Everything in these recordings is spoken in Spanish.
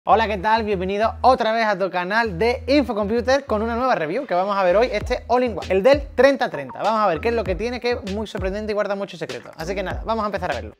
Hola, ¿qué tal? Bienvenido otra vez a tu canal de Infocomputer con una nueva review que vamos a ver hoy, este All-in-One, el del 3030. Vamos a ver qué es lo que tiene, que es muy sorprendente y guarda muchos secretos. Así que nada, vamos a empezar a verlo.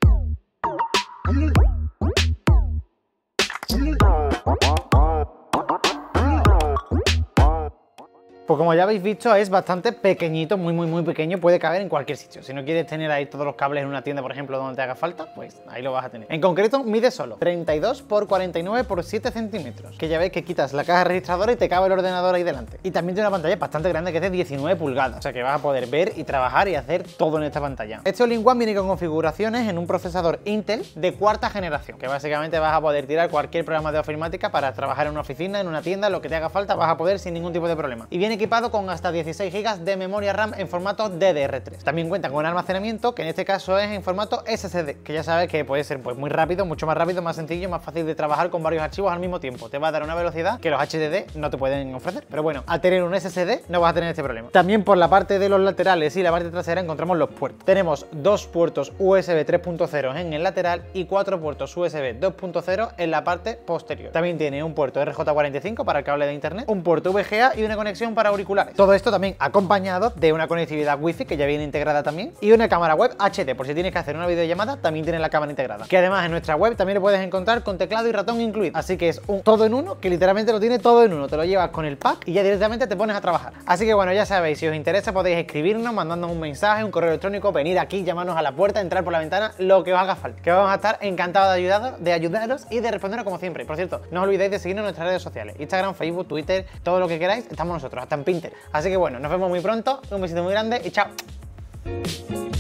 Pues como ya habéis visto, es bastante pequeñito, muy pequeño, puede caber en cualquier sitio. Si no quieres tener ahí todos los cables en una tienda, por ejemplo, donde te haga falta, pues ahí lo vas a tener. En concreto, mide solo 32 por 49 por 7 centímetros, que ya veis que quitas la caja registradora y te cabe el ordenador ahí delante. Y también tiene una pantalla bastante grande, que es de 19 pulgadas, o sea que vas a poder ver y trabajar y hacer todo en esta pantalla. Este All-in-One viene con configuraciones en un procesador Intel de cuarta generación, que básicamente vas a poder tirar cualquier programa de ofimática para trabajar en una oficina, en una tienda, lo que te haga falta, vas a poder sin ningún tipo de problema. Y viene equipado con hasta 16 GB de memoria RAM en formato DDR3. También cuenta con almacenamiento, que en este caso es en formato SSD, que ya sabes que puede ser pues muy rápido, mucho más rápido, más sencillo, más fácil de trabajar con varios archivos al mismo tiempo. Te va a dar una velocidad que los HDD no te pueden ofrecer. Pero bueno, al tener un SSD no vas a tener este problema. También por la parte de los laterales y la parte trasera encontramos los puertos. Tenemos dos puertos USB 3.0 en el lateral y 4 puertos USB 2.0 en la parte posterior. También tiene un puerto RJ45 para el cable de internet, un puerto VGA y una conexión para auriculares. Todo esto también acompañado de una conectividad Wi-Fi que ya viene integrada también y una cámara web HD, por si tienes que hacer una videollamada también tiene la cámara integrada, que además en nuestra web también lo puedes encontrar con teclado y ratón incluido, así que es un todo en uno, que literalmente lo tiene todo en uno, te lo llevas con el pack y ya directamente te pones a trabajar. Así que bueno, ya sabéis, si os interesa podéis escribirnos, mandándonos un mensaje, un correo electrónico, venir aquí, llamarnos a la puerta, entrar por la ventana, lo que os haga falta, que vamos a estar encantados de ayudaros y de responderos como siempre. Por cierto, no os olvidéis de seguirnos en nuestras redes sociales, Instagram, Facebook, Twitter, todo lo que queráis, estamos nosotros, hasta en Pinterest. Así que bueno, nos vemos muy pronto, un besito muy grande y chao.